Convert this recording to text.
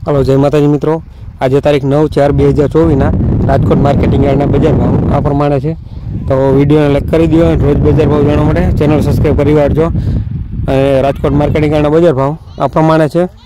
हेलो जय माताजी मित्रों। आज तारीख 9/4/2024 राजकोट मार्केटिंग यार्डना बजार भाव आ प्रमाणे है। तो विडियो ने लाइक कर दियो। रोज बजार भाव जाणवा माटे चेनल सब्सक्राइब करी वाळजो। राजकोट मार्केटिंग यार्डना बजार भाव आ प्रमाणे है।